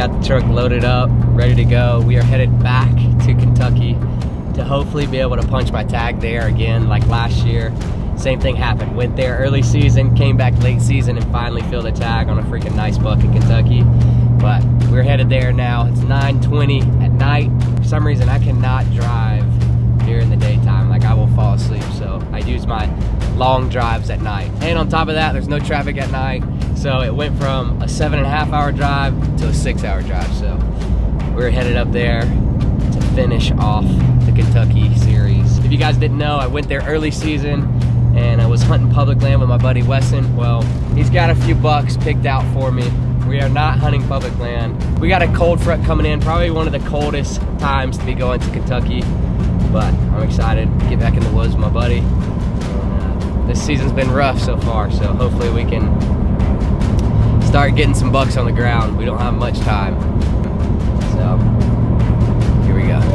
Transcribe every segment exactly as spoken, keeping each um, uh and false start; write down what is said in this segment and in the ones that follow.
got the truck loaded up, ready to go. We are headed back to Kentucky to hopefully be able to punch my tag there again like last year. Same thing happened. Went there early season, came back late season, and finally filled a tag on a freaking nice buck in Kentucky. But we're headed there now. It's nine twenty at night. For some reason, I cannot drive during the daytime. Like, I will fall asleep. So I use my long drives at night. And on top of that, there's no traffic at night. So it went from a seven and a half hour drive to a six hour drive. So we're headed up there to finish off the Kentucky series. If you guys didn't know, I went there early season and I was hunting public land with my buddy Wesson. Well, he's got a few bucks picked out for me. We are not hunting public land. We got a cold front coming in, probably one of the coldest times to be going to Kentucky. But I'm excited to get back in the woods with my buddy. Uh, this season's been rough so far, so hopefully we can start getting some bucks on the ground. We don't have much time. So, here we go.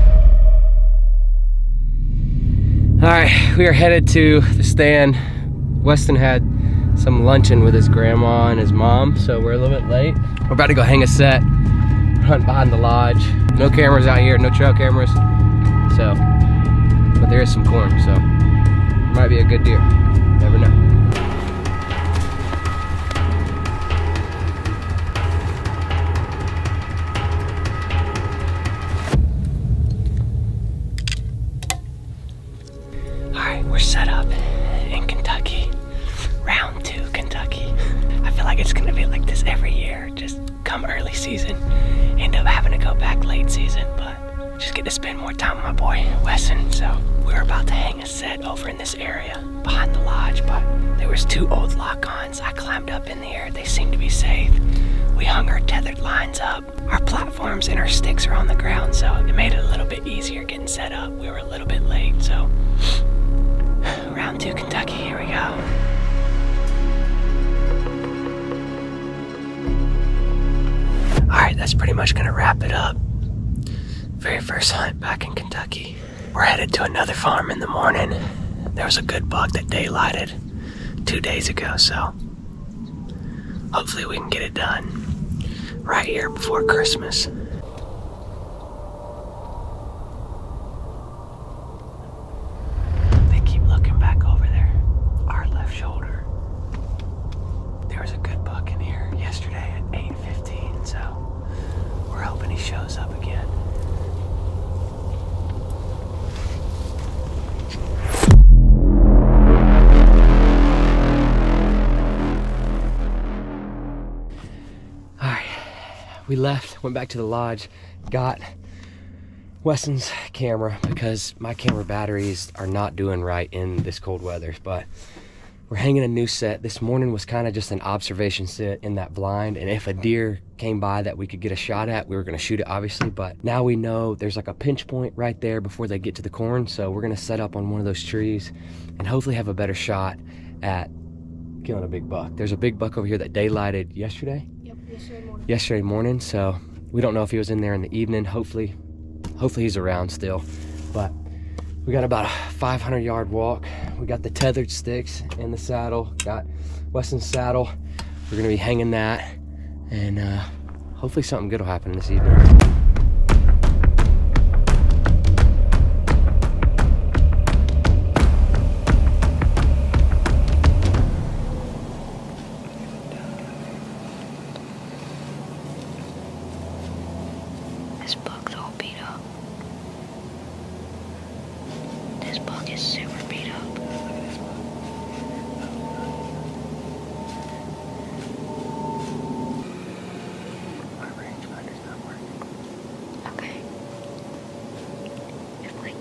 All right, we are headed to the stand. Weston had some luncheon with his grandma and his mom, so we're a little bit late. We're about to go hang a set, hunt behind the lodge. No cameras out here, no trail cameras. So, but there is some corn, so it might be a good deer. Never know. Alright, we're set up in Kentucky. Round two Kentucky. I feel like it's gonna be like this every year. Just come early season, end up having to go back late season, but just get to spend more time with my boy Wesson. So we were about to hang a set over in this area behind the lodge, but there was two old lock-ons. I climbed up in the air. They seemed to be safe. We hung our tethered lines up. Our platforms and our sticks are on the ground, so it made it a little bit easier getting set up. We were a little bit late, so round two Kentucky, here we go. All right, that's pretty much gonna wrap it up. Very first hunt back in Kentucky. We're headed to another farm in the morning. There was a good buck that daylighted two days ago, so hopefully we can get it done right here before Christmas. They keep looking back over there, our left shoulder. There was a good buck in here yesterday at eight fifteen, so we're hoping he shows up again. We left, went back to the lodge, got Weston's camera because my camera batteries are not doing right in this cold weather, but we're hanging a new set. This morning was kind of just an observation set in that blind, and if a deer came by that we could get a shot at, we were gonna shoot it obviously, but now we know there's like a pinch point right there before they get to the corn, so we're gonna set up on one of those trees and hopefully have a better shot at killing a big buck. There's a big buck over here that daylighted yesterday. Yesterday morning. Yesterday morning, so we don't know if he was in there in the evening. Hopefully, hopefully he's around still. But we got about a five hundred yard walk. We got the tethered sticks in the saddle. Got Weston's saddle. We're gonna be hanging that, and uh, hopefully something good will happen this evening. This buck's all beat up. This buck is super beat up. My rangefinder's not working. Okay. Just wait.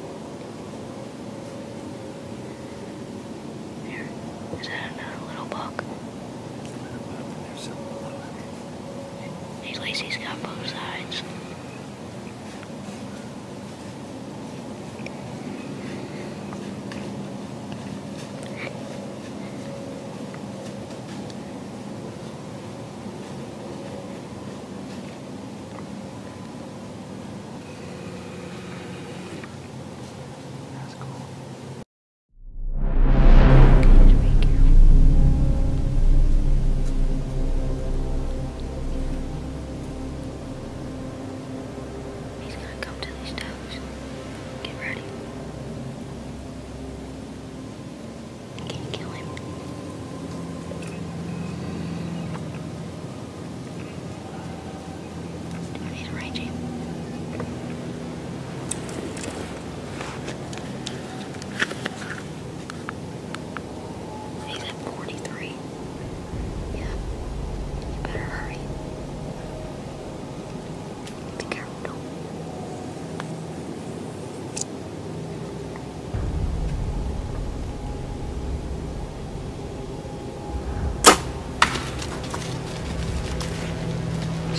There. Is that another little buck? There's some below it. At least he's got both sides.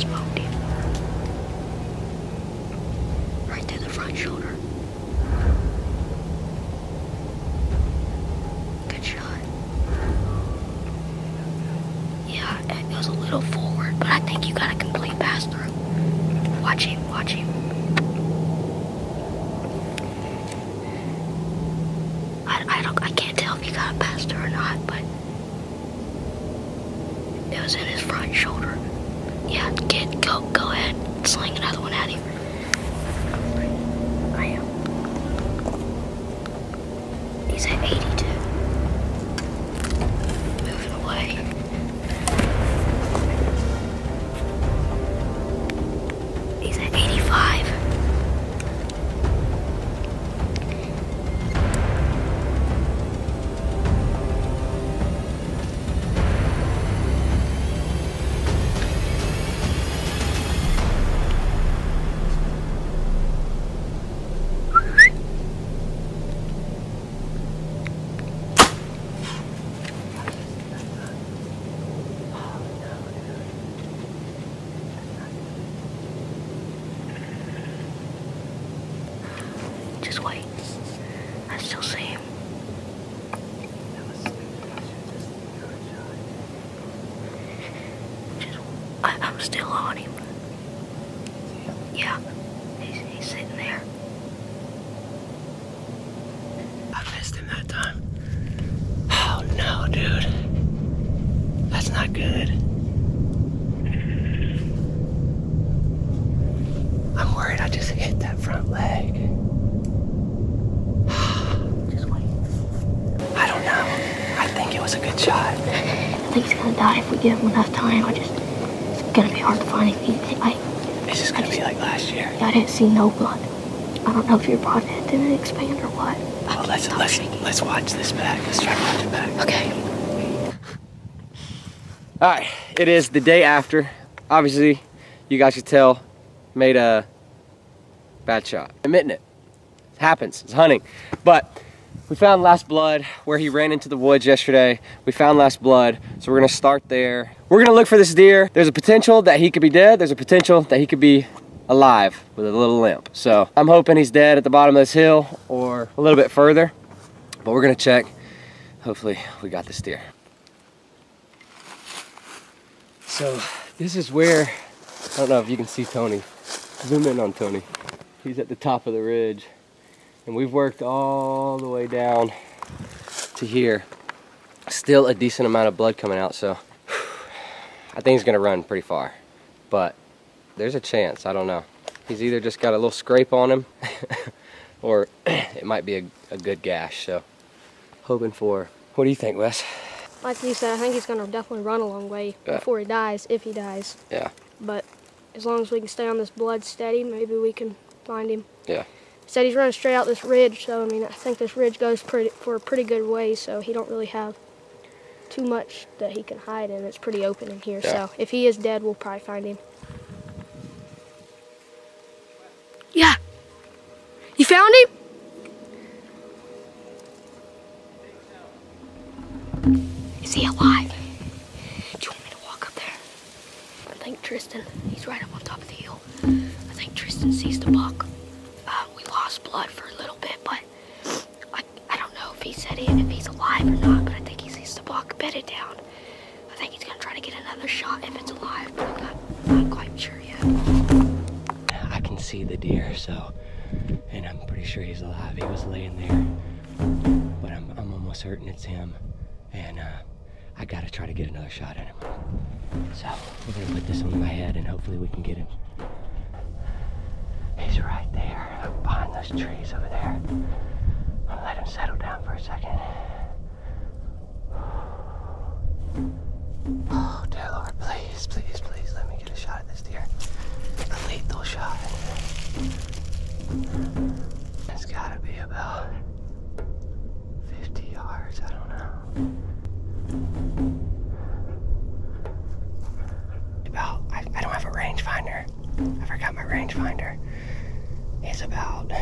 smoked him. Right through the front shoulder. Good shot. Yeah, it was a little forward, but I think you got a complete pass through. Watch him, watch him. I, I don't, I can't tell if you got a pass through or not, but it was in his front shoulder. Yeah, kid, go, go ahead, sling another one at him. I am. He's at eighty-two. Moving away. He's at eighty-five. Just wait. I still see him. Just, I, I'm still on him. Yeah, he's, he's sitting there. I missed him that time. Oh no, dude. That's not good. I'm worried I just hit that front leg. Just wait. I don't know. I think it was a good shot. I think he's gonna die if we give him enough time. I just, it's gonna be hard to find him. He, I, It's just gonna be like last year. I didn't see no blood. I don't know if your body didn't expand or what. Well, let's let's let's watch this back. Let's try to watch it back. Okay. All right, it is the day after. Obviously, you guys could tell, made a bad shot. Admitting it. It happens. It's hunting. But we found last blood where he ran into the woods yesterday. We found last blood, so we're gonna start there. We're gonna look for this deer. There's a potential that he could be dead. There's a potential that he could be alive with a little limp. So I'm hoping he's dead at the bottom of this hill or a little bit further, but we're gonna check. Hopefully we got this deer. So this is where, I don't know if you can see Tony. Zoom in on Tony. He's at the top of the ridge. And we've worked all the way down to here. Still a decent amount of blood coming out, so I think he's gonna run pretty far. But there's a chance, I don't know. He's either just got a little scrape on him or it might be a, a good gash, so hoping for. What do you think, Wes? Like you said, I think he's gonna definitely run a long way Yeah. before he dies, if he dies. Yeah. But as long as we can stay on this blood steady, maybe we can find him. Yeah. Said he's running straight out this ridge, so I mean, I think this ridge goes pretty for a pretty good way, so he don't really have too much that he can hide in. It's pretty open in here, Yeah. so if he is dead, we'll probably find him. Yeah. You found him? Is he alive? Do you want me to walk up there? I think Tristan, He's right up on top of the hill. I think Tristan sees the buck. Uh, we lost blood for a little bit, but I, I don't know if he said it, if he's alive or not, but I think he sees the buck bedded down. I think he's gonna try to get another shot if it's alive, but I'm not, not quite sure yet. I can see the deer, so, and I'm pretty sure he's alive. He was laying there, but I'm, I'm almost certain it's him. And uh, I gotta try to get another shot at him. So we're gonna put this on my head and hopefully we can get him. He's right there, behind those trees over there. I'll let him settle down for a second. Oh dear Lord, please, please, please let me get a shot at this deer. A lethal shot. It's gotta be about fifty yards, I don't know. About, I, I don't have a rangefinder. I forgot my rangefinder. It's about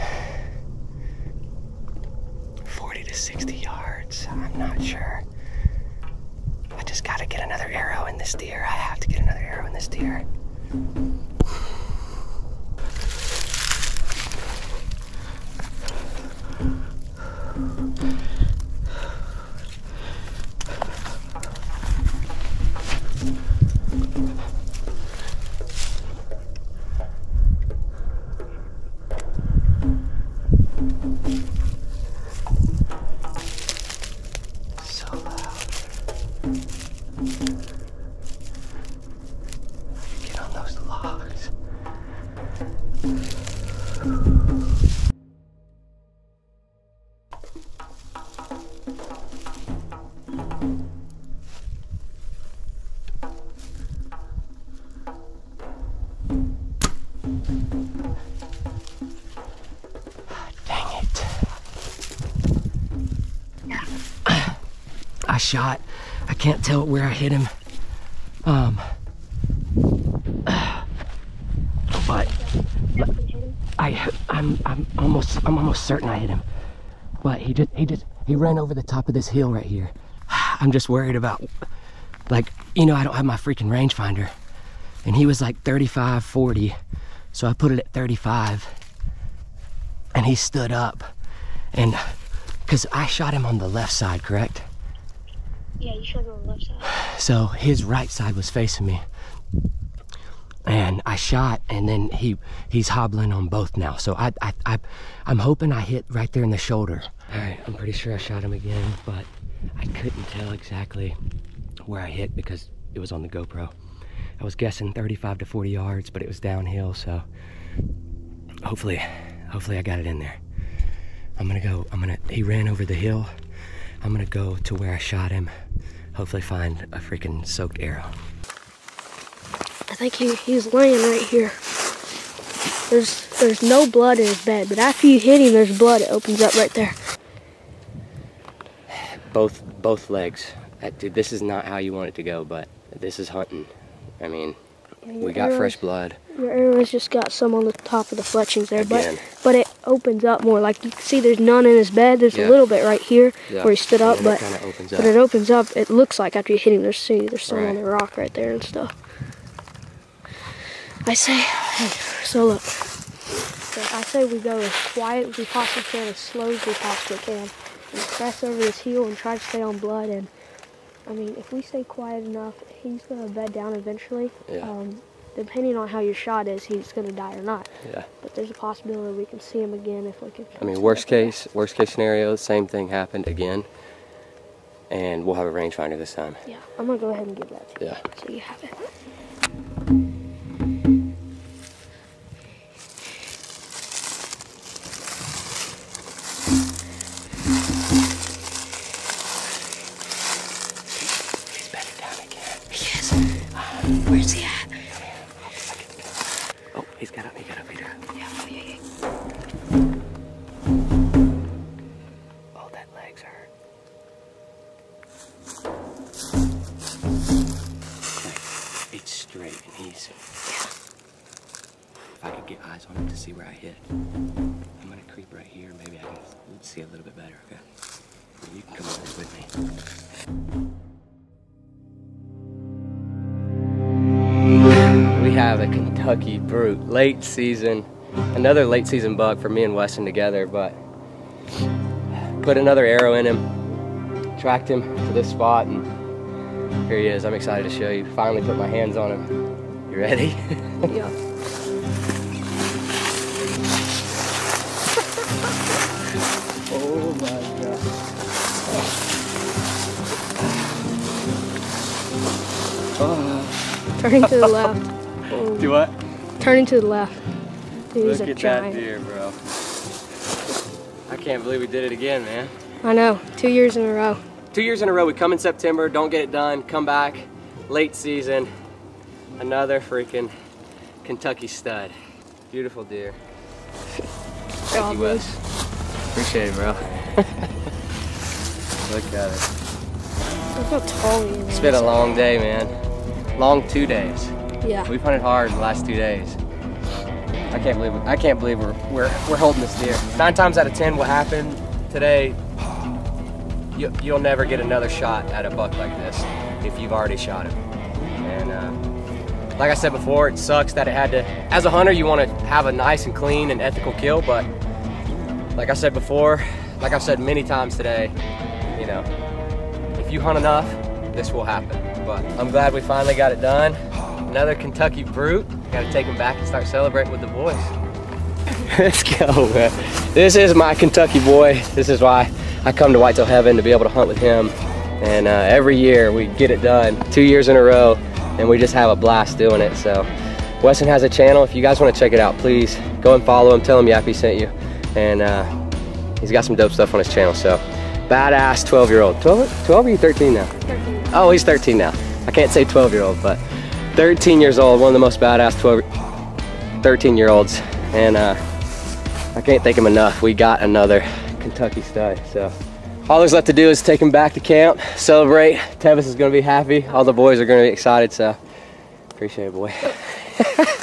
forty to sixty yards. I'm not sure. I just gotta get another arrow in this deer. I have to get another arrow in this deer. I shot. I can't tell where I hit him. Um, but I, I'm, I'm almost, I'm almost certain I hit him. But he just, he just, he ran over the top of this hill right here. I'm just worried about, like, you know, I don't have my freaking rangefinder, and he was like thirty-five, forty, so I put it at thirty-five, and he stood up, and because I shot him on the left side, correct? Yeah, you shot him on the left side. So his right side was facing me, and I shot, and then he he's hobbling on both now. So I I, I I'm hoping I hit right there in the shoulder. All right, I'm pretty sure I shot him again, but I couldn't tell exactly where I hit because it was on the GoPro. I was guessing thirty-five to forty yards, but it was downhill, so hopefully, hopefully I got it in there. I'm gonna go, I'm gonna, he ran over the hill. I'm gonna go to where I shot him, hopefully find a freaking soaked arrow. I think he, he's laying right here. There's there's no blood in his bed, but after you hit him, there's blood. It opens up right there. Both both legs. I, dude, this is not how you want it to go, but this is hunting. I mean, we got arrows, fresh blood. Your arrow's just got some on the top of the fletchings there, Again. but but it opens up more. Like you can see, there's none in his bed. There's Yeah. a little bit right here Yeah. where he stood up, And but it kinda opens but up. it opens up. It looks like after you hit him, there's see there's some Right. on the rock right there and stuff. I say, hey, so look. So I say we go as quiet as we possibly can, as slow as we possibly can, and press over this heel and try to stay on blood. And I mean, if we stay quiet enough, he's gonna bed down eventually. Yeah. Um, depending on how your shot is, he's gonna die or not. Yeah. But there's a possibility we can see him again if we can. I mean, worst case, worst case scenario, same thing happened again, and we'll have a rangefinder this time. Yeah, I'm gonna go ahead and give that to you. Yeah. So you have it. He's bedded down again. Yes. Where's he at? Oh, he's got up. He got up. He got up. Yeah, yeah, yeah. Oh, that leg's hurt. Like, it's straight, and he's. If I could get eyes on him to see where I hit, I'm gonna creep right here. Maybe I can see a little bit better. Okay. You can come over here with me. We have a Kentucky brute, late season, another late season buck for me and Weston together, but put another arrow in him, tracked him to this spot, and here he is. I'm excited to show you. Finally put my hands on him. You ready? Yeah. Oh my God. Oh. Turning to the left. Oh. Do what? Turning to the left. Dude, he's Look a at giant. that deer, bro. I can't believe we did it again, man. I know. Two years in a row. Two years in a row. We come in September, don't get it done, come back, late season, another freaking Kentucky stud. Beautiful deer. Thank you, Wes. Appreciate it, bro. Look at it. Look how tall he is. It's been a long day, man. Long two days. Yeah. We've hunted hard the last two days. I can't believe it. I can't believe we're we're we're holding this deer. Nine times out of ten, what happened today, you, you'll never get another shot at a buck like this if you've already shot him. And uh, like I said before, it sucks that it had to, as a hunter, you want to have a nice and clean and ethical kill, but like I said before, like I've said many times today, you know, if you hunt enough, this will happen. But I'm glad we finally got it done. Another Kentucky brute. Got to take him back and start celebrating with the boys. Let's go, man. This is my Kentucky boy. This is why I come to Whitetail Heaven, to be able to hunt with him. And uh, every year we get it done, two years in a row, and we just have a blast doing it. So Weston has a channel. If you guys want to check it out, please go and follow him. Tell him Yappy sent you. And uh, he's got some dope stuff on his channel. So badass twelve year old. twelve, twelve or are you thirteen now? thirteen. Oh, he's thirteen now. I can't say twelve year old, but thirteen years old, one of the most badass twelve, thirteen year olds. And uh, I can't thank him enough. We got another Kentucky stud. So all there's left to do is take him back to camp, celebrate. Tevis is gonna be happy. All the boys are gonna be excited, so appreciate it, boy.